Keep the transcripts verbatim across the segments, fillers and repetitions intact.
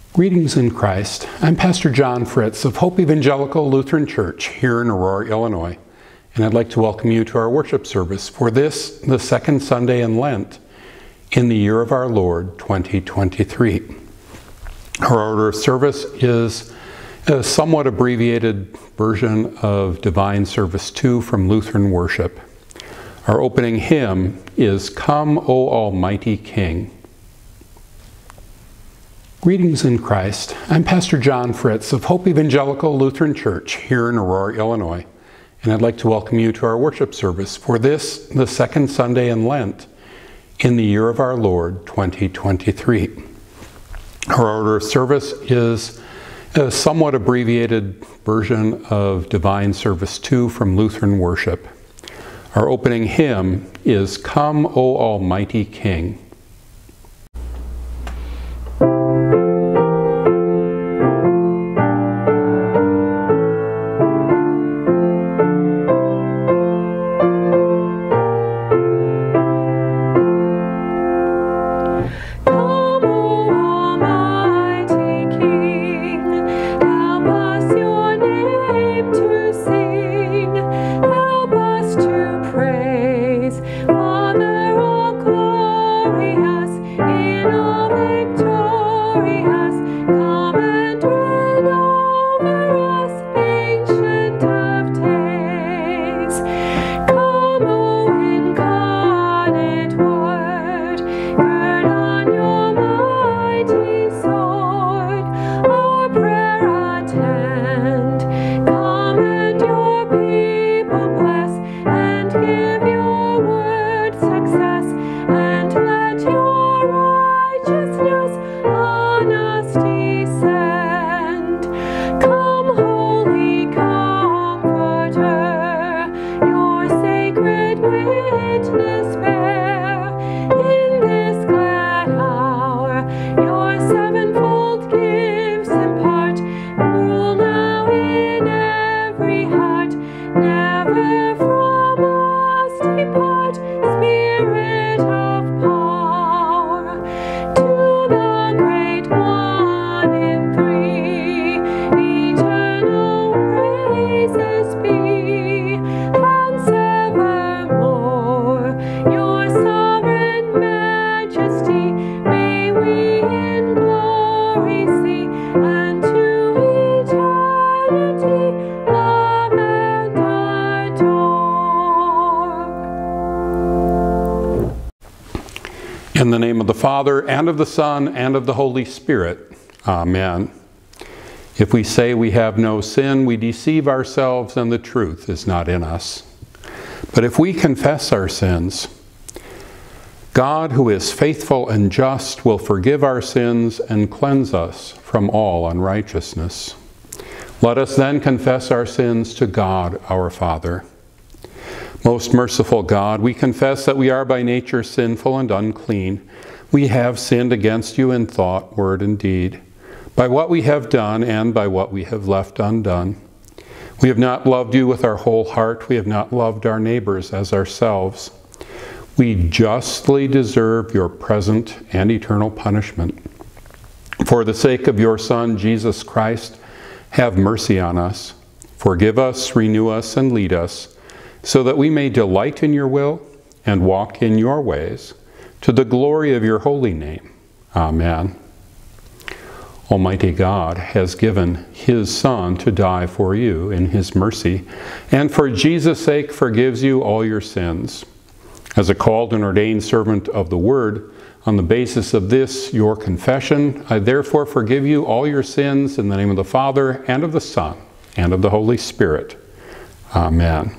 Greetings in Christ. I'm Pastor John Fritz of Hope Evangelical Lutheran Church here in Aurora, Illinois, and I'd like to welcome you to our worship service for this, the second Sunday in Lent in the year of our Lord, twenty twenty-three. Our order of service is a somewhat abbreviated version of Divine Service two from Lutheran Worship. Our opening hymn is "Come, O Almighty King." Greetings in Christ. I'm Pastor John Fritz of Hope Evangelical Lutheran Church here in Aurora, Illinois, and I'd like to welcome you to our worship service for this, the second Sunday in Lent in the year of our Lord, twenty twenty-three. Our order of service is a somewhat abbreviated version of Divine Service two from Lutheran Worship. Our opening hymn is "Come, O Almighty King." In the name of the Father, and of the Son, and of the Holy Spirit. Amen. If we say we have no sin, we deceive ourselves, and the truth is not in us. But if we confess our sins, God, who is faithful and just, will forgive our sins and cleanse us from all unrighteousness. Let us then confess our sins to God, our Father. Most merciful God, we confess that we are by nature sinful and unclean. We have sinned against you in thought, word, and deed, by what we have done and by what we have left undone. We have not loved you with our whole heart. We have not loved our neighbors as ourselves. We justly deserve your present and eternal punishment. For the sake of your Son, Jesus Christ, have mercy on us. Forgive us, renew us, and lead us, so that we may delight in your will and walk in your ways, to the glory of your holy name. Amen. Almighty God has given his Son to die for you in his mercy, and for Jesus' sake forgives you all your sins. As a called and ordained servant of the Word, on the basis of this, your confession, I therefore forgive you all your sins in the name of the Father, and of the Son, and of the Holy Spirit. Amen.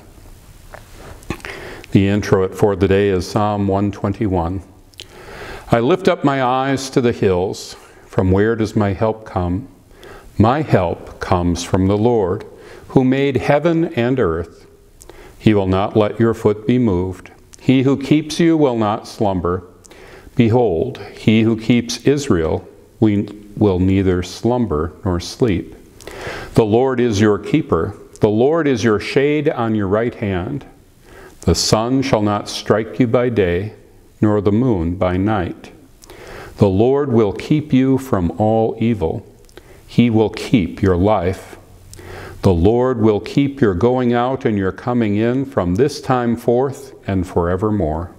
The intro for the day is Psalm one twenty-one. I lift up my eyes to the hills. From where does my help come? My help comes from the Lord, who made heaven and earth. He will not let your foot be moved. He who keeps you will not slumber. Behold, he who keeps Israel will neither slumber nor sleep. The Lord is your keeper. The Lord is your shade on your right hand. The sun shall not strike you by day, nor the moon by night. The Lord will keep you from all evil. He will keep your life. The Lord will keep your going out and your coming in from this time forth and forevermore.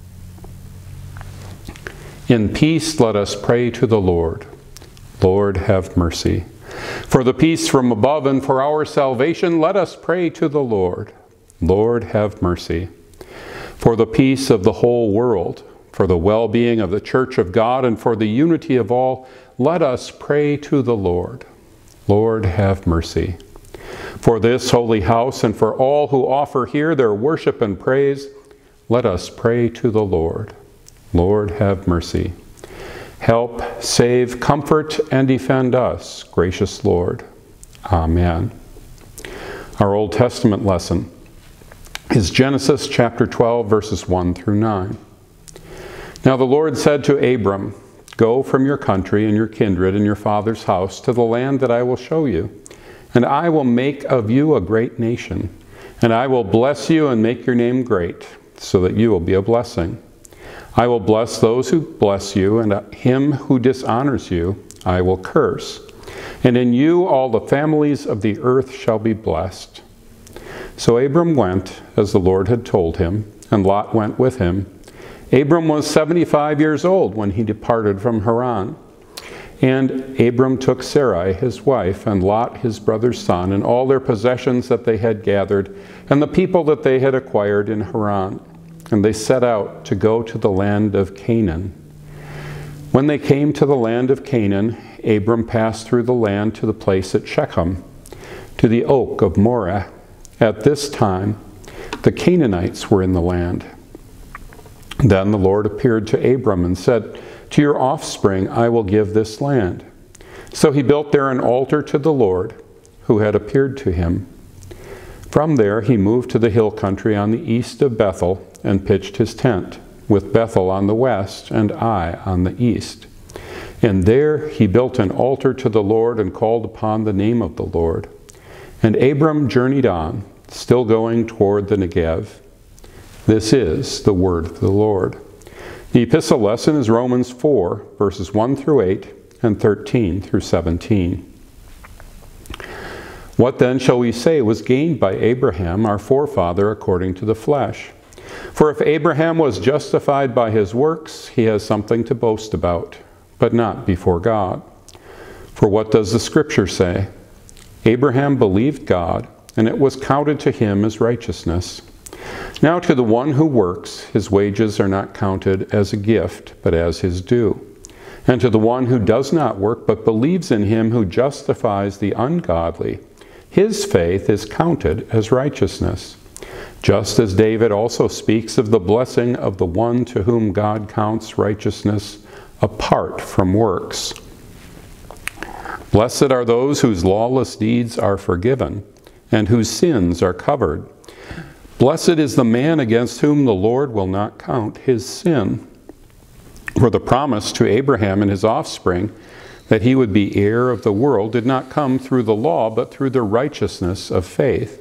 In peace let us pray to the Lord. Lord, have mercy. For the peace from above and for our salvation, let us pray to the Lord. Lord, have mercy. For the peace of the whole world, for the well-being of the Church of God, and for the unity of all, let us pray to the Lord. Lord, have mercy. For this holy house and for all who offer here their worship and praise, let us pray to the Lord. Lord, have mercy. Help, save, comfort, and defend us, gracious Lord. Amen. Our Old Testament lesson is Genesis chapter twelve, verses one through nine. Now the Lord said to Abram, "Go from your country and your kindred and your father's house to the land that I will show you, and I will make of you a great nation, and I will bless you and make your name great, so that you will be a blessing. I will bless those who bless you, and him who dishonors you I will curse. And in you all the families of the earth shall be blessed." So Abram went, as the Lord had told him, and Lot went with him. Abram was seventy-five years old when he departed from Haran. And Abram took Sarai his wife, and Lot his brother's son, and all their possessions that they had gathered, and the people that they had acquired in Haran. And they set out to go to the land of Canaan. When they came to the land of Canaan, Abram passed through the land to the place at Shechem, to the oak of Moreh. At this time, the Canaanites were in the land. Then the Lord appeared to Abram and said, "To your offspring I will give this land." So he built there an altar to the Lord, who had appeared to him. From there he moved to the hill country on the east of Bethel, and pitched his tent, with Bethel on the west and Ai on the east. And there he built an altar to the Lord and called upon the name of the Lord. And Abram journeyed on, still going toward the Negev. This is the word of the Lord. The epistle lesson is Romans four, verses one through eight and thirteen through seventeen. What then shall we say was gained by Abraham, our forefather, according to the flesh? For if Abraham was justified by his works, he has something to boast about, but not before God. For what does the Scripture say? Abraham believed God, and it was counted to him as righteousness. Now to the one who works, his wages are not counted as a gift, but as his due. And to the one who does not work, but believes in him who justifies the ungodly, his faith is counted as righteousness. Just as David also speaks of the blessing of the one to whom God counts righteousness apart from works. Blessed are those whose lawless deeds are forgiven, and whose sins are covered. Blessed is the man against whom the Lord will not count his sin. For the promise to Abraham and his offspring that he would be heir of the world did not come through the law, but through the righteousness of faith.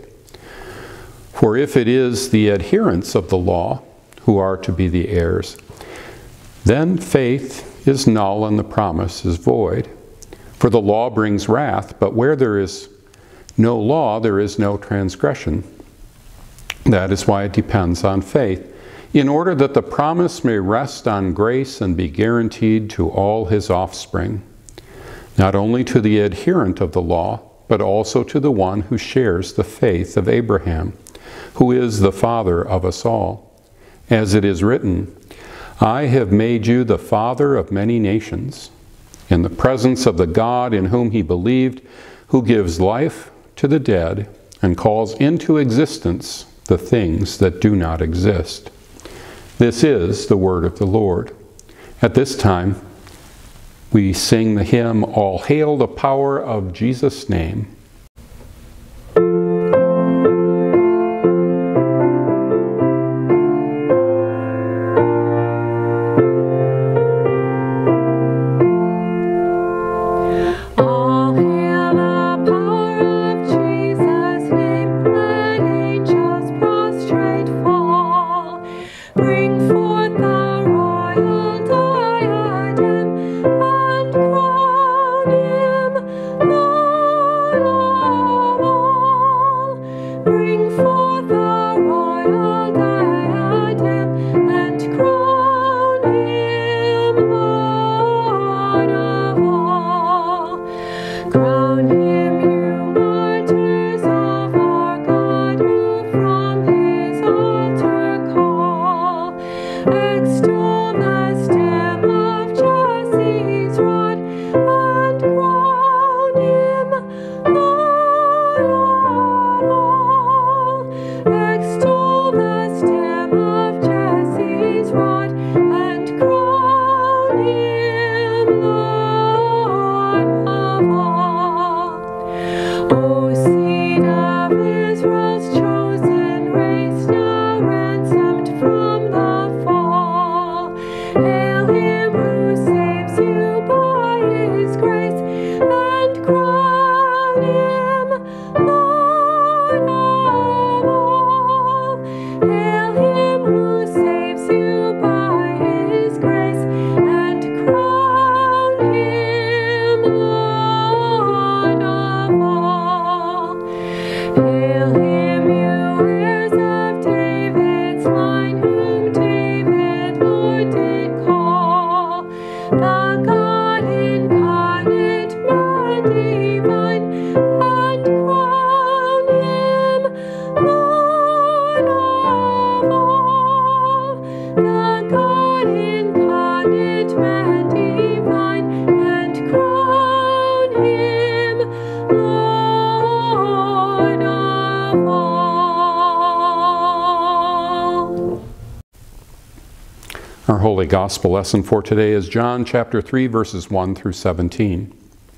For if it is the adherents of the law who are to be the heirs, then faith is null and the promise is void. For the law brings wrath, but where there is no law, there is no transgression. That is why it depends on faith, in order that the promise may rest on grace and be guaranteed to all his offspring, not only to the adherent of the law, but also to the one who shares the faith of Abraham, who is the father of us all. As it is written, "I have made you the father of many nations," in the presence of the God in whom he believed, who gives life to the dead and calls into existence the things that do not exist. This is the word of the Lord. At this time, we sing the hymn, "All Hail the Power of Jesus' Name." Bring forth the royal diadem. him, Lord of all. Hail him, you heirs of David's line, whom David Lord did call. The God incarnate, man divine, and crown him Lord of all. The God incarnate, man divine, and crown him Lord of all. Our Holy Gospel lesson for today is John chapter three, verses one through seventeen.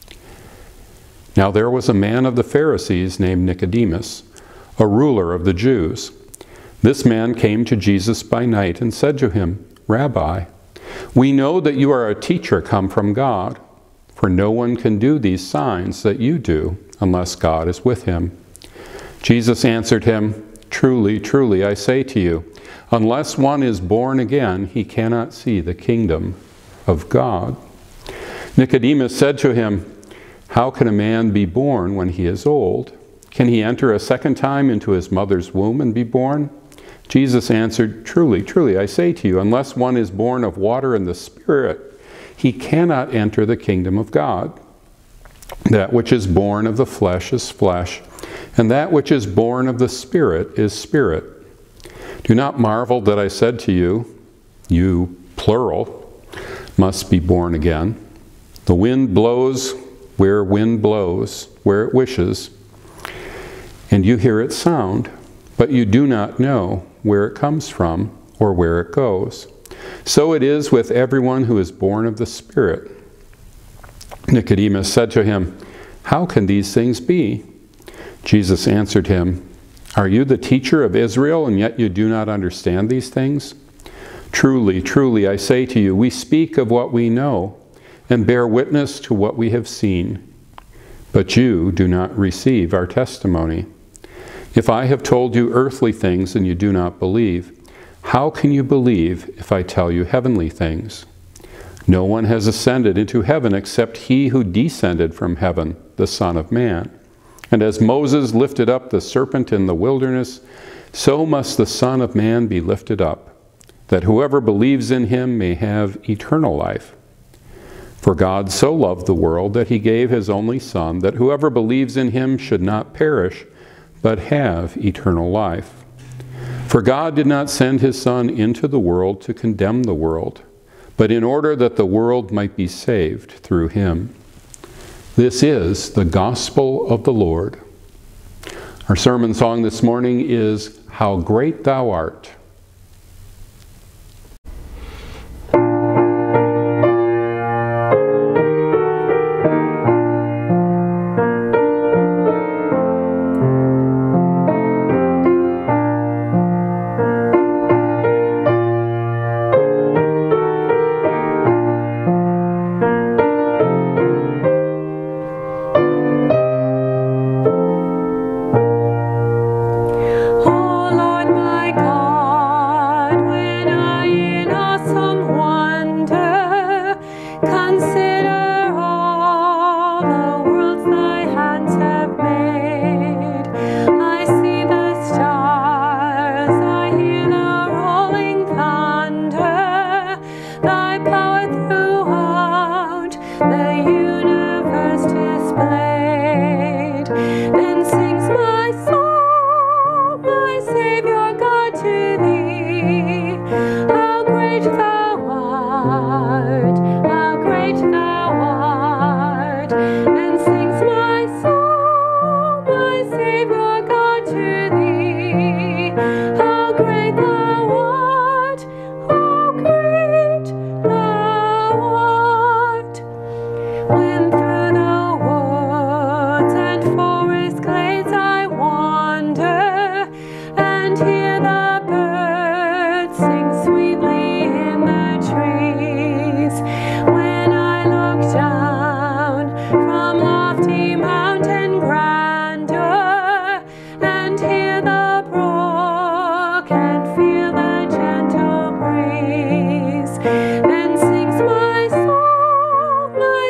Now there was a man of the Pharisees named Nicodemus, a ruler of the Jews. This man came to Jesus by night and said to him, Rabbi, we know that you are a teacher come from God, for no one can do these signs that you do unless God is with him. Jesus answered him, Truly, truly, I say to you, unless one is born again, he cannot see the kingdom of God. Nicodemus said to him, How can a man be born when he is old? Can he enter a second time into his mother's womb and be born? Jesus answered, Truly, truly, I say to you, unless one is born of water and the Spirit, he cannot enter the kingdom of God. That which is born of the flesh is flesh, and that which is born of the Spirit is spirit. Do not marvel that I said to you, you, plural, must be born again. The wind blows where wind blows, where it wishes, and you hear its sound, but you do not know where it comes from or where it goes. So it is with everyone who is born of the Spirit. Nicodemus said to him, How can these things be? Jesus answered him, Are you the teacher of Israel, and yet you do not understand these things? Truly, truly, I say to you, we speak of what we know, and bear witness to what we have seen. But you do not receive our testimony. If I have told you earthly things and you do not believe, how can you believe if I tell you heavenly things? No one has ascended into heaven except he who descended from heaven, the Son of Man. And as Moses lifted up the serpent in the wilderness, so must the Son of Man be lifted up, that whoever believes in him may have eternal life. For God so loved the world that he gave his only Son, that whoever believes in him should not perish, but have eternal life. For God did not send his Son into the world to condemn the world, but in order that the world might be saved through him. This is the gospel of the Lord. Our sermon song this morning is, How Great Thou Art. Then sings my soul, my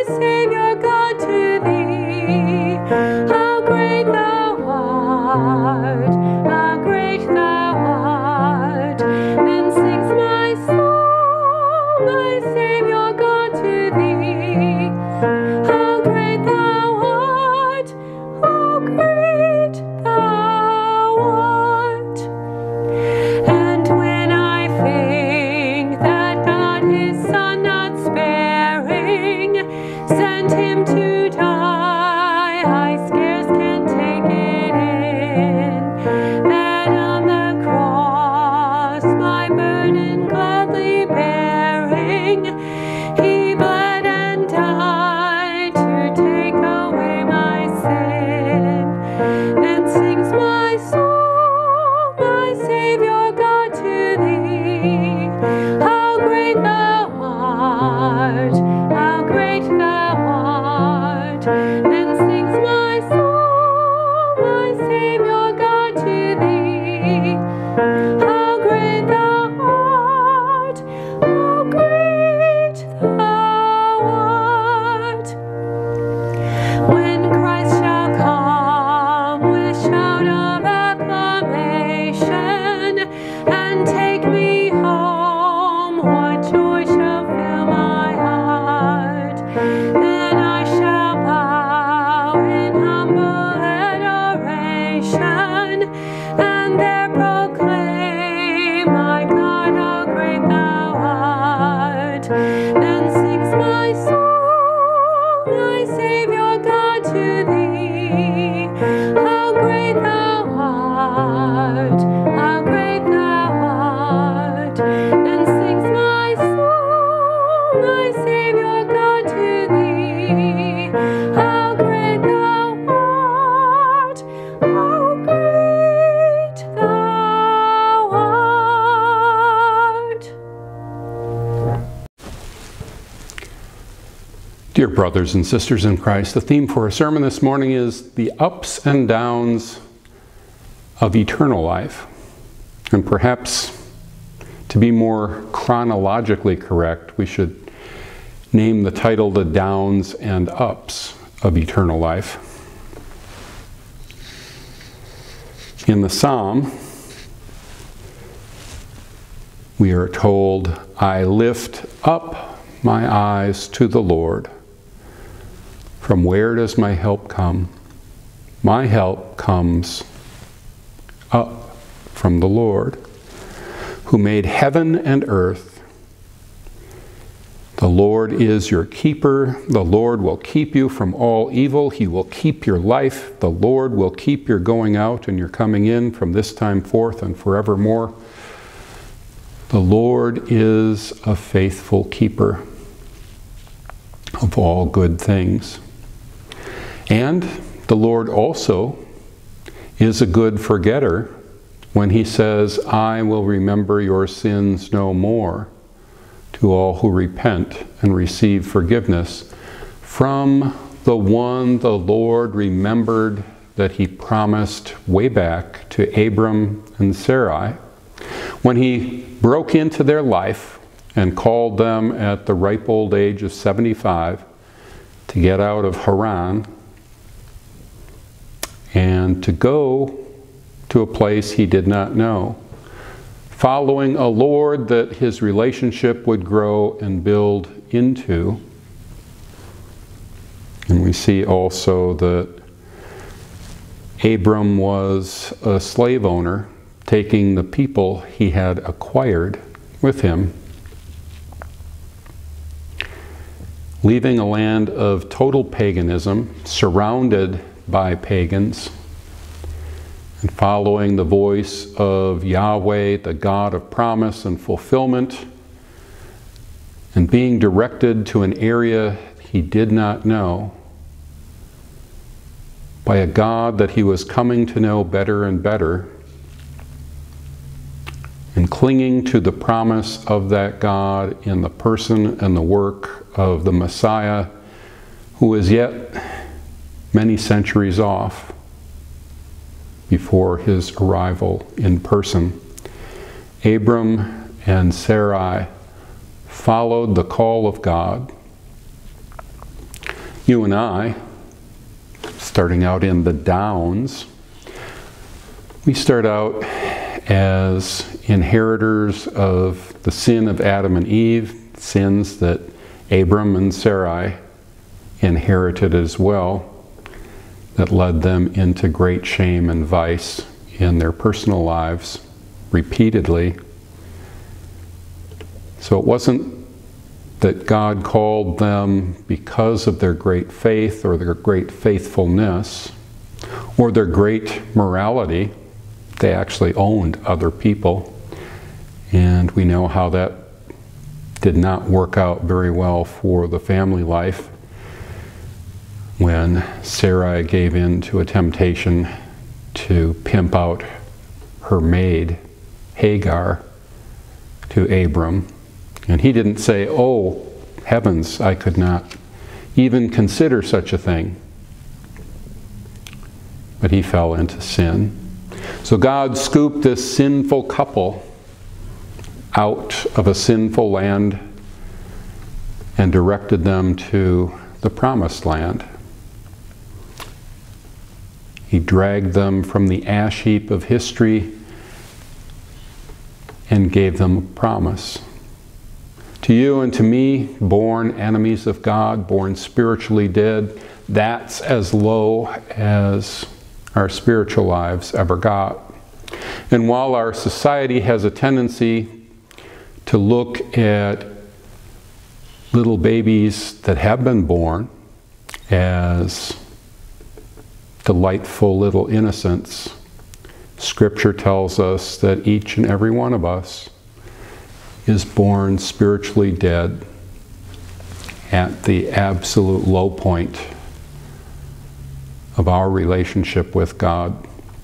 sent him to die. I scarce can take it in. That on the cross, my burden gladly bearing, he bled and died to take away my sin. Then sings my soul, my Savior God, to thee. How great thou art, how great thou art. Then sings my soul, my Savior God, to thee. How great thou art, how great thou art. When Christ shall come with shout of acclamation and take me home, what joy shall fill my heart. Then I shall bow in humble adoration and there proclaim, my God, how great thou art. Then sings my soul, my Savior God, to thee. How great thou art, how great thou art. Then sings my soul, my Savior God, to thee. How great thou art, how great thou art. Dear brothers and sisters in Christ, the theme for our sermon this morning is the ups and downs of eternal life. And perhaps, to be more chronologically correct, we should name the title The Downs and Ups of Eternal Life. In the Psalm, we are told, I lift up my eyes to the Lord. From where does my help come? My help comes up from the Lord, who made heaven and earth. The Lord is your keeper. The Lord will keep you from all evil. He will keep your life. The Lord will keep your going out and your coming in from this time forth and forevermore. The Lord is a faithful keeper of all good things. And the Lord also is a good forgetter when he says, I will remember your sins no more, to all who repent and receive forgiveness. From the one the Lord remembered that he promised way back to Abram and Sarai, when he broke into their life and called them at the ripe old age of seventy-five to get out of Haran and to go to a place he did not know, following a Lord that his relationship would grow and build into. And we see also that Abram was a slave owner, taking the people he had acquired with him, leaving a land of total paganism, surrounded by pagans, and following the voice of Yahweh, the God of promise and fulfillment, and being directed to an area he did not know by a God that he was coming to know better and better, and clinging to the promise of that God in the person and the work of the Messiah, who is yet many centuries off before his arrival in person. Abram and Sarai followed the call of God. You and I, starting out in the downs, we start out as inheritors of the sin of Adam and Eve, sins that Abram and Sarai inherited as well, that led them into great shame and vice in their personal lives repeatedly. So it wasn't that God called them because of their great faith or their great faithfulness or their great morality. They actually owned other people. And we know how that did not work out very well for the family life when Sarai gave in to a temptation to pimp out her maid, Hagar, to Abram. And he didn't say, "Oh, heavens, I could not even consider such a thing." But he fell into sin. So God scooped this sinful couple out of a sinful land and directed them to the promised land. He dragged them from the ash heap of history and gave them a promise. To you and to me, born enemies of God, born spiritually dead, that's as low as our spiritual lives ever got. And while our society has a tendency to look at little babies that have been born as delightful little innocents, Scripture tells us that each and every one of us is born spiritually dead at the absolute low point of our relationship with God.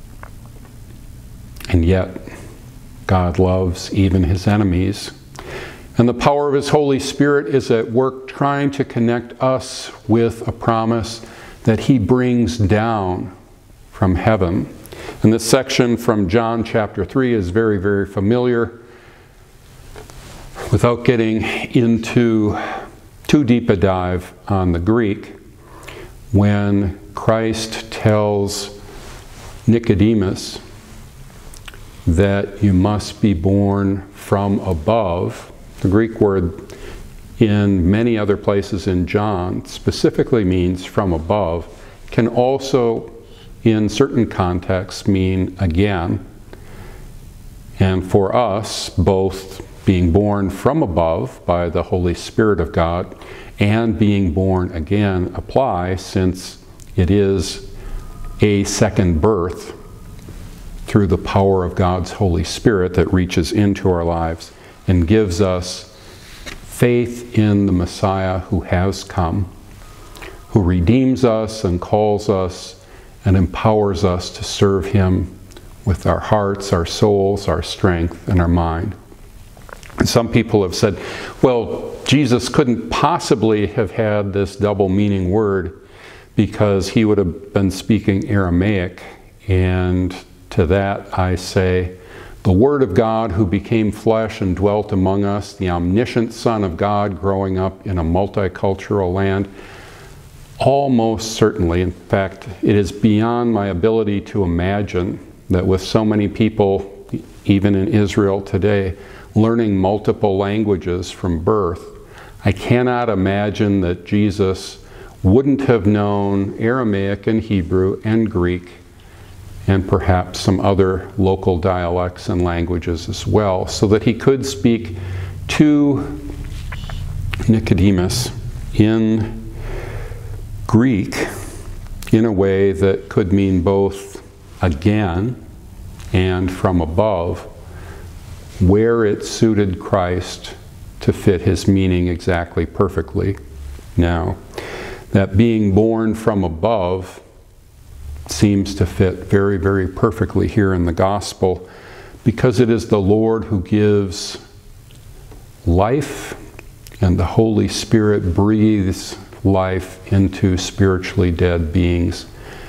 And yet, God loves even His enemies. And the power of His Holy Spirit is at work trying to connect us with a promise that He brings down from heaven. And this section from John chapter three is very, very familiar. Without getting into too deep a dive on the Greek, when Christ tells Nicodemus that you must be born from above, the Greek word in many other places in John specifically means from above, can also in certain contexts mean again. And for us, both being born from above by the Holy Spirit of God and being born again apply, since it is a second birth through the power of God's Holy Spirit that reaches into our lives and gives us faith in the Messiah who has come, who redeems us and calls us and empowers us to serve Him with our hearts, our souls, our strength, and our mind. And some people have said, well, Jesus couldn't possibly have had this double meaning word because He would have been speaking Aramaic. And to that I say, the Word of God who became flesh and dwelt among us, the omniscient Son of God growing up in a multicultural land, almost certainly, in fact, it is beyond my ability to imagine that with so many people, even in Israel today, learning multiple languages from birth, I cannot imagine that Jesus wouldn't have known Aramaic and Hebrew and Greek and perhaps some other local dialects and languages as well, so that He could speak to Nicodemus in Greek in a way that could mean both again and from above, where it suited Christ to fit His meaning exactly perfectly. Now, that being born from above seems to fit very, very perfectly here in the gospel, because it is the Lord who gives life, and the Holy Spirit breathes life into spiritually dead beings.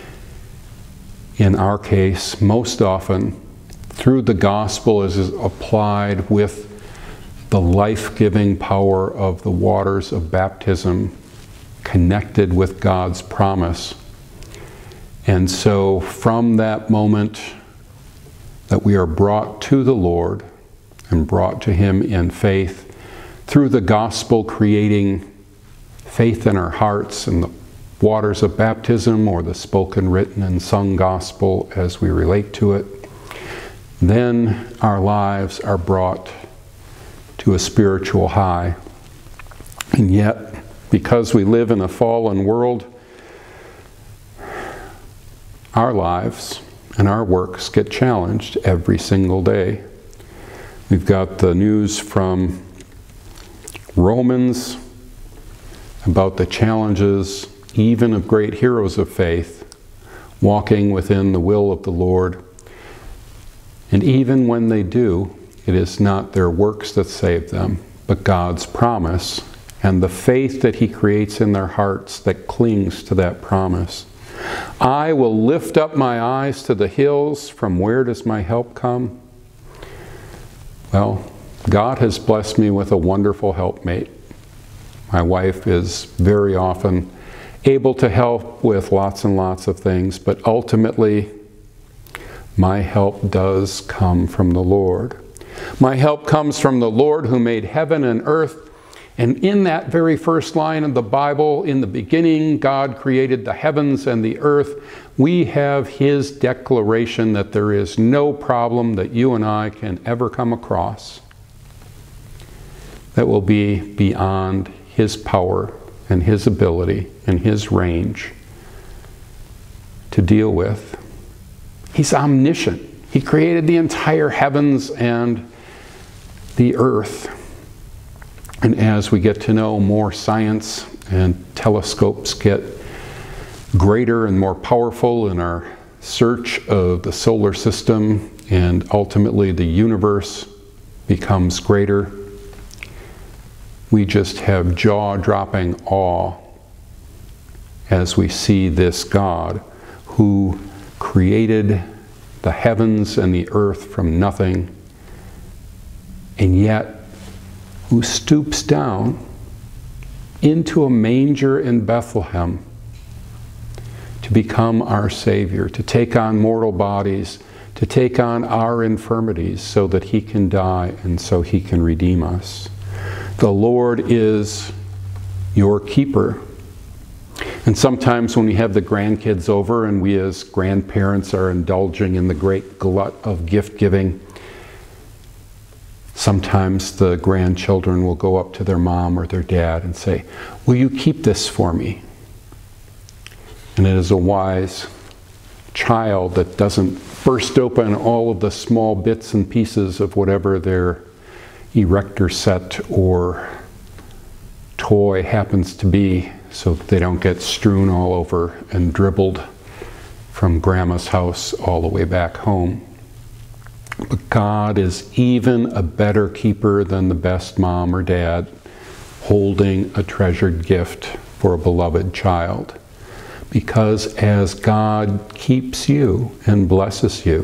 In our case, most often, through the gospel as is applied with the life-giving power of the waters of baptism connected with God's promise. And so from that moment that we are brought to the Lord and brought to Him in faith, through the gospel creating faith in our hearts and the waters of baptism, or the spoken, written, and sung gospel as we relate to it, then our lives are brought to a spiritual high. And yet, because we live in a fallen world, our lives and our works get challenged every single day. We've got the news from Romans about the challenges even of great heroes of faith walking within the will of the Lord. And even when they do, it is not their works that save them, but God's promise and the faith that He creates in their hearts that clings to that promise. I will lift up my eyes to the hills. From where does my help come? Well, God has blessed me with a wonderful helpmate. My wife is very often able to help with lots and lots of things, but ultimately, my help does come from the Lord. My help comes from the Lord who made heaven and earth. And in that very first line of the Bible, in the beginning, God created the heavens and the earth. We have His declaration that there is no problem that you and I can ever come across that will be beyond His power and His ability and His range to deal with. He's omniscient. He created the entire heavens and the earth. And as we get to know more science and telescopes get greater and more powerful in our search of the solar system, and ultimately the universe becomes greater, we just have jaw-dropping awe as we see this God who created the heavens and the earth from nothing, and yet who stoops down into a manger in Bethlehem to become our Savior, to take on mortal bodies, to take on our infirmities so that He can die and so He can redeem us. The Lord is your keeper. And sometimes when we have the grandkids over and we as grandparents are indulging in the great glut of gift giving, sometimes the grandchildren will go up to their mom or their dad and say, "Will you keep this for me?" And it is a wise child that doesn't burst open all of the small bits and pieces of whatever their erector set or toy happens to be, so that they don't get strewn all over and dribbled from grandma's house all the way back home. But God is even a better keeper than the best mom or dad holding a treasured gift for a beloved child. Because as God keeps you and blesses you,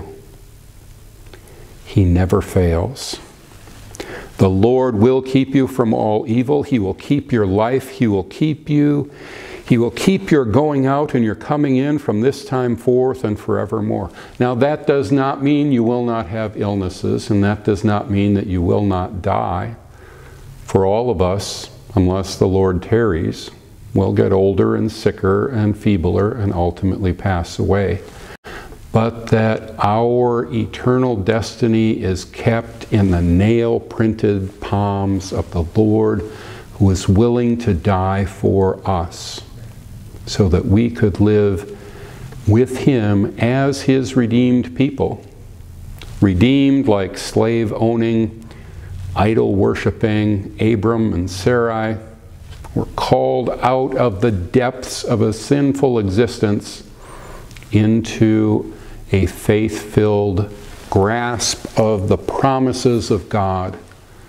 He never fails. The Lord will keep you from all evil. He will keep your life. He will keep you. He will keep your going out and your coming in from this time forth and forevermore. Now that does not mean you will not have illnesses, and that does not mean that you will not die. For all of us, unless the Lord tarries, will get older and sicker and feebler and ultimately pass away. But that our eternal destiny is kept in the nail-printed palms of the Lord, who is willing to die for us, so that we could live with Him as His redeemed people. Redeemed like slave-owning, idol-worshiping Abram and Sarai were called out of the depths of a sinful existence into a faith-filled grasp of the promises of God.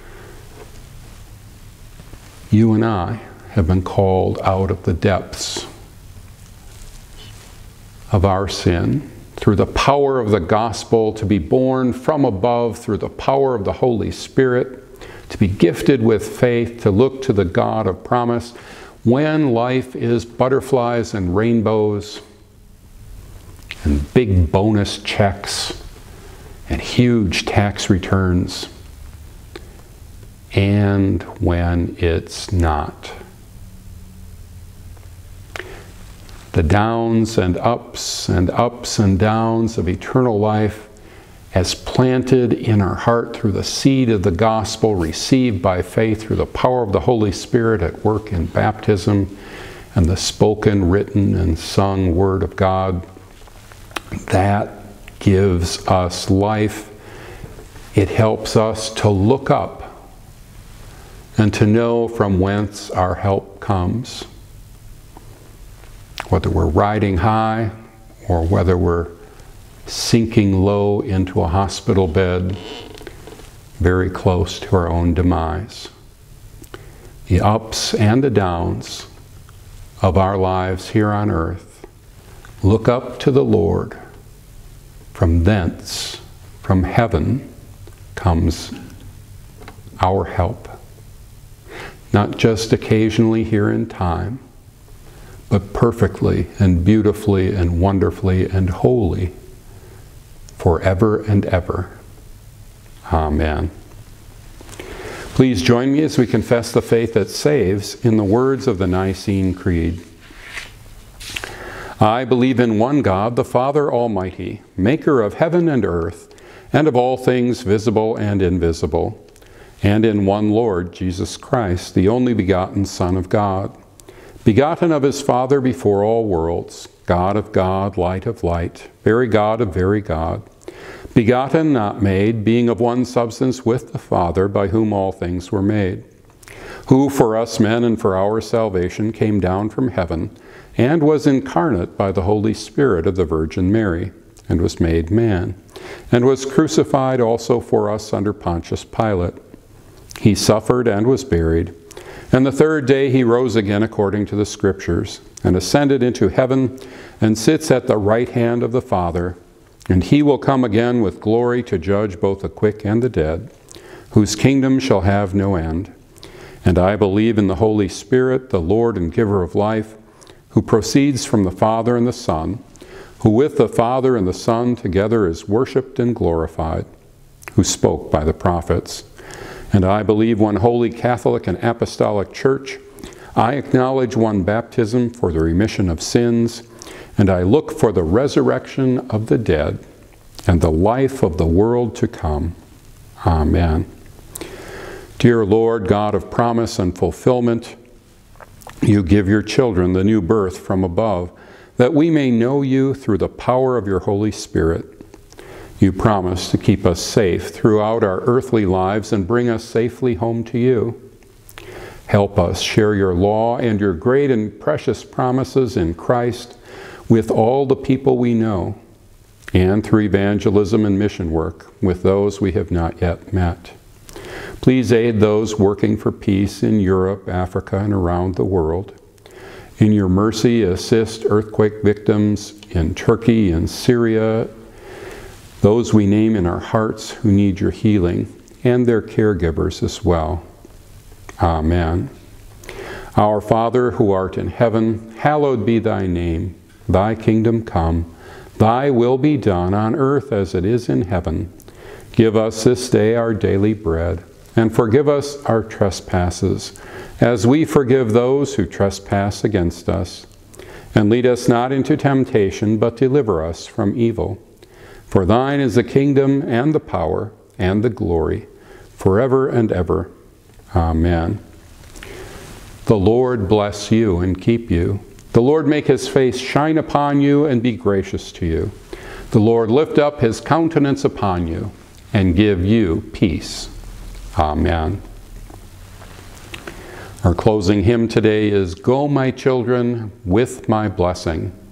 You and I have been called out of the depths of our sin through the power of the gospel, to be born from above through the power of the Holy Spirit, to be gifted with faith, to look to the God of promise when life is butterflies and rainbows and big bonus checks and huge tax returns, and when it's not. The downs and ups and ups and downs of eternal life as planted in our heart through the seed of the gospel received by faith through the power of the Holy Spirit at work in baptism and the spoken, written, and sung Word of God, that gives us life. It helps us to look up and to know from whence our help comes. Whether we're riding high or whether we're sinking low into a hospital bed, very close to our own demise. The ups and the downs of our lives here on earth, look up to the Lord. From thence, from heaven, comes our help. Not just occasionally here in time, but perfectly and beautifully and wonderfully and wholly forever and ever. Amen. Please join me as we confess the faith that saves in the words of the Nicene Creed. I believe in one God, the Father Almighty, maker of heaven and earth, and of all things visible and invisible, and in one Lord, Jesus Christ, the only begotten Son of God, begotten of his Father before all worlds, God of God, light of light, very God of very God, begotten, not made, being of one substance with the Father, by whom all things were made, who for us men and for our salvation came down from heaven, and was incarnate by the Holy Spirit of the Virgin Mary, and was made man, and was crucified also for us under Pontius Pilate. He suffered and was buried, and the third day he rose again according to the Scriptures, and ascended into heaven, and sits at the right hand of the Father. And he will come again with glory to judge both the quick and the dead, whose kingdom shall have no end. And I believe in the Holy Spirit, the Lord and giver of life, who proceeds from the Father and the Son, who with the Father and the Son together is worshipped and glorified, who spoke by the prophets. And I believe one holy Catholic and Apostolic Church. I acknowledge one baptism for the remission of sins, and I look for the resurrection of the dead and the life of the world to come. Amen. Dear Lord, God of promise and fulfillment, you give your children the new birth from above, that we may know you through the power of your Holy Spirit. You promise to keep us safe throughout our earthly lives and bring us safely home to you. Help us share your law and your great and precious promises in Christ with all the people we know, and through evangelism and mission work with those we have not yet met. Please aid those working for peace in Europe, Africa, and around the world. In your mercy, assist earthquake victims in Turkey and Syria, those we name in our hearts who need your healing, and their caregivers as well. Amen. Our Father, who art in heaven, hallowed be thy name. Thy kingdom come, thy will be done on earth as it is in heaven. Give us this day our daily bread, and forgive us our trespasses, as we forgive those who trespass against us. And lead us not into temptation, but deliver us from evil. For thine is the kingdom, and the power, and the glory, forever and ever. Amen. The Lord bless you and keep you. The Lord make his face shine upon you and be gracious to you. The Lord lift up his countenance upon you and give you peace. Amen. Our closing hymn today is, Go, my children, with my blessing.